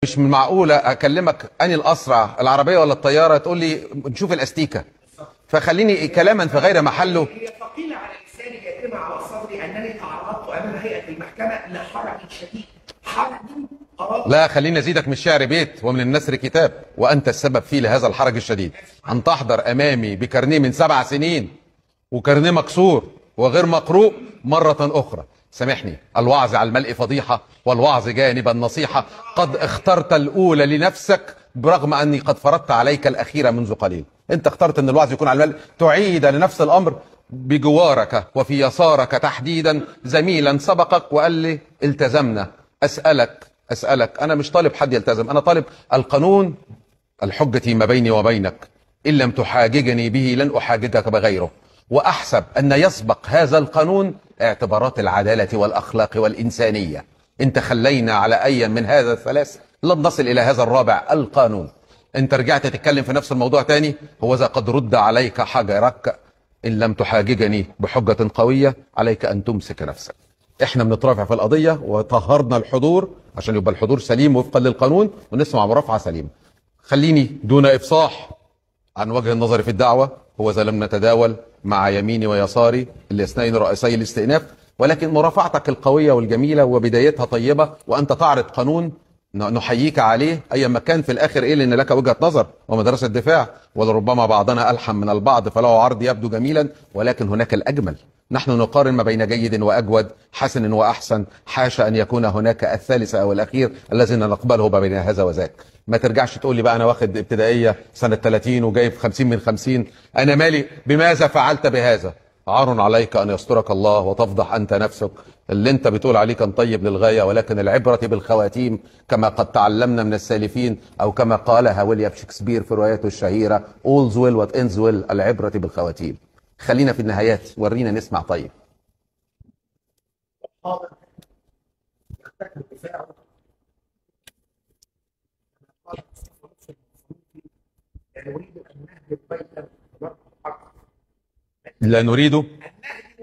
مش من معقولة أكلمك أني الأسرع العربية ولا الطيارة تقول لي نشوف الأستيكة، فخليني كلاما في غير محله. هي ثقيلة على لساني كاتمة على صدري أنني تعرضت أمام هيئة المحكمة لحرج شديد. حرج لا، خليني أزيدك من الشعر بيت ومن النثر كتاب، وأنت السبب فيه لهذا الحرج الشديد. أن تحضر أمامي بكارنيه من 7 سنين وكارنيه مكسور وغير مقروء مرة أخرى. سامحني، الوعظ على الملء فضيحة والوعظ جانب النصيحة. قد اخترت الأولى لنفسك برغم أني قد فرضت عليك الأخيرة منذ قليل. أنت اخترت أن الوعظ يكون على الملء، تعيد لنفس الأمر. بجوارك وفي يسارك تحديدا زميلا سبقك وقال لي التزمنا. أسألك أنا مش طالب حد يلتزم، أنا طالب القانون الحجة ما بيني وبينك، إن لم تحاججني به لن أحاججك بغيره. وأحسب أن يسبق هذا القانون اعتبارات العدالة والأخلاق والإنسانية. إن تخلينا على أي من هذا الثلاث لن نصل إلى هذا الرابع، القانون. أنت رجعت تتكلم في نفس الموضوع تاني، هو إذا قد رد عليك حجرك. إن لم تحاججني بحجة قوية عليك أن تمسك نفسك. احنا بنترافع في القضية وطهرنا الحضور عشان يبقى الحضور سليم وفقا للقانون ونسمع مرافعة سليمة. خليني دون إفصاح عن وجه النظر في الدعوة، هو إذا لم نتداول مع يميني ويساري الاثنين رئيسي الاستئناف، ولكن مرافعتك القوية والجميلة وبدايتها طيبة، وأنت تعرض قانون نحييك عليه أي مكان في الآخر. إيه؟ لأن لك وجهة نظر ومدرسة دفاع، ولربما بعضنا ألحم من البعض فله عرض يبدو جميلا، ولكن هناك الأجمل. نحن نقارن ما بين جيد وأجود، حسن وأحسن، حاشا أن يكون هناك الثالث أو الأخير الذي نقبله ما بين هذا وذاك. ما ترجعش تقول لي بقى أنا واخد ابتدائية سنة 30 وجايب 50 من 50. أنا مالي؟ بماذا فعلت بهذا؟ عار عليك أن يسترك الله وتفضح أنت نفسك. اللي أنت بتقول عليه كان طيب للغاية، ولكن العبرة بالخواتيم كما قد تعلمنا من السالفين، أو كما قالها ويليام شكسبير في روايته الشهيرة All's well what ends well، العبرة بالخواتيم. خلينا في النهايات، ورينا نسمع طيب. لا نريد